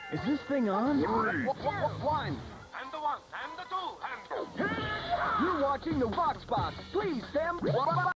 Is this thing on? 3, 1. And the 1, and the 2, and... You're watching the FoxBox. Please stand...